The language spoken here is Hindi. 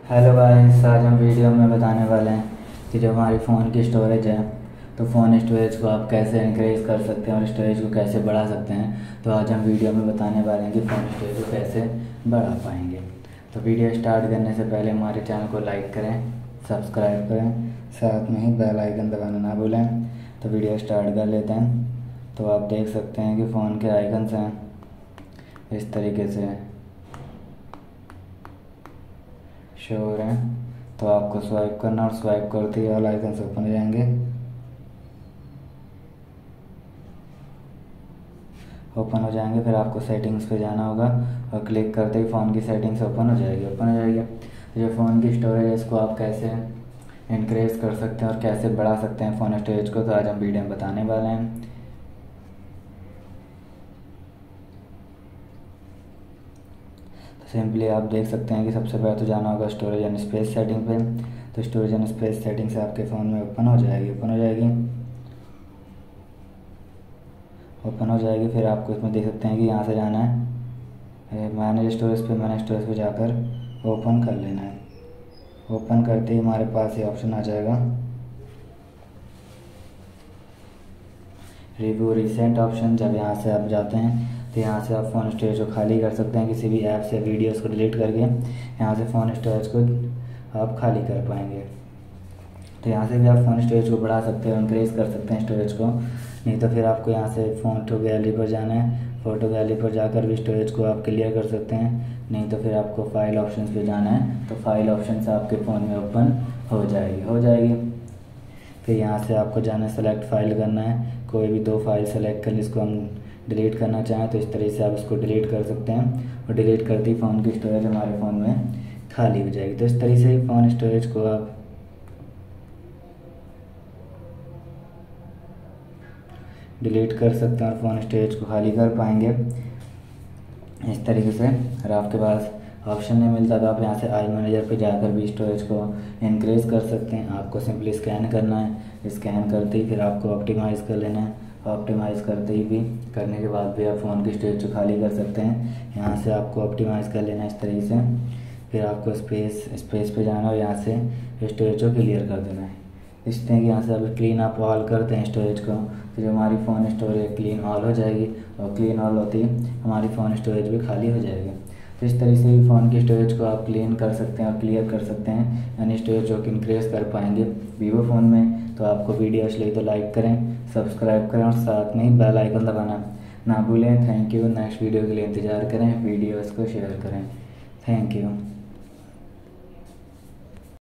हेलो गाइस, आज हम वीडियो में बताने वाले हैं कि जो हमारी फ़ोन की स्टोरेज है तो फ़ोन स्टोरेज को आप कैसे इंक्रीज़ कर सकते हैं और स्टोरेज को कैसे बढ़ा सकते हैं। तो आज हम वीडियो में बताने वाले हैं कि फ़ोन स्टोरेज को कैसे बढ़ा पाएंगे। तो वीडियो स्टार्ट करने से पहले हमारे चैनल को लाइक करें, सब्सक्राइब करें, साथ में ही बेल आइकन दबाना ना भूलें। तो वीडियो स्टार्ट कर लेते हैं। तो आप देख सकते हैं कि फ़ोन के आइकन्स हैं इस तरीके से शो हो रहे हैं। तो आपको स्वाइप करना और स्वाइप करते ही ऑल आइकन्स ओपन हो जाएंगे। फिर आपको सेटिंग्स पे जाना होगा और क्लिक करते ही फ़ोन की सेटिंग्स ओपन हो जाएगी। तो जो फ़ोन की स्टोरेज है इसको आप कैसे इंक्रीज़ कर सकते हैं और कैसे बढ़ा सकते हैं फ़ोन स्टोरेज को, तो आज हम वीडियो में बताने वाले हैं। सिंपली आप देख सकते हैं कि सबसे पहले तो जाना होगा स्टोरेज एंड स्पेस सेटिंग पे। तो स्टोरेज एंड स्पेस सेटिंग से आपके फ़ोन में ओपन हो जाएगी। फिर आपको इसमें देख सकते हैं कि यहाँ से जाना है मैनेज स्टोरेज पे जाकर ओपन कर लेना है। ओपन करते ही हमारे पास ये ऑप्शन आ जाएगा रिव्यू रिसेंट ऑप्शन। जब यहाँ से आप जाते हैं तो यहाँ से आप फ़ोन स्टोरेज को खाली कर सकते हैं, किसी भी ऐप से वीडियोस को डिलीट करके यहाँ से फ़ोन स्टोरेज को आप खाली कर पाएंगे। तो यहाँ से भी आप फ़ोन स्टोरेज को बढ़ा सकते हैं, इंक्रीज़ कर सकते हैं स्टोरेज को। नहीं तो फिर आपको यहाँ से फ़ोटो गैलरी पर जाना है, फ़ोटो गैलरी पर जाकर भी स्टोरेज को आप क्लियर कर सकते हैं। नहीं तो फिर आपको फाइल ऑप्शन पे जाना है, तो फाइल ऑप्शन से आपके फ़ोन में ओपन हो जाएगी। फिर यहाँ से आपको जाना है, सेलेक्ट फाइल करना है, कोई भी 2 फाइल सेलेक्ट कर जिसको हम डिलीट करना चाहें तो इस तरह से आप इसको डिलीट कर सकते हैं। और डिलीट करते ही फ़ोन की स्टोरेज हमारे फ़ोन में खाली हो जाएगी। तो इस तरह से ही फ़ोन स्टोरेज को आप डिलीट कर सकते हैं और फ़ोन स्टोरेज को खाली कर पाएंगे इस तरीके से। अगर आपके पास ऑप्शन नहीं मिलता तो आप यहाँ से आई मैनेजर पे जाकर भी स्टोरेज को इंक्रीज़ कर सकते हैं। आपको सिंपली स्कैन करना है, स्कैन करते ही फिर आपको ऑप्टिमाइज़ कर लेना है। ऑप्टिमाइज़ करने के बाद भी आप फ़ोन की स्टोरेज को खाली कर सकते हैं। यहाँ से आपको ऑप्टिमाइज़ कर लेना है इस तरीके से। फिर आपको स्पेस पे जाना और यहाँ से स्टोरेज को क्लियर कर देना है। इस तरह कि यहाँ से अब क्लीन आप ऑल करते हैं स्टोरेज को, तो जो हमारी फ़ोन स्टोरेज क्लीन ऑल हो जाएगी। और क्लीन ऑल होती ही हमारी फ़ोन स्टोरेज भी खाली हो जाएगी। तो इस तरह से भी फ़ोन की स्टोरेज को आप क्लीन कर सकते हैं और क्लियर कर सकते हैं, यानी स्टोरेज को इंक्रीज़ कर पाएंगे वीवो फ़ोन में। तो आपको वीडियो अच्छी लगी तो लाइक करें, सब्सक्राइब करें और साथ में ही बेल आइकन दबाना ना भूलें। Thank you. नेक्स्ट वीडियो के लिए इंतज़ार करें, वीडियोज़ को शेयर करें। Thank you.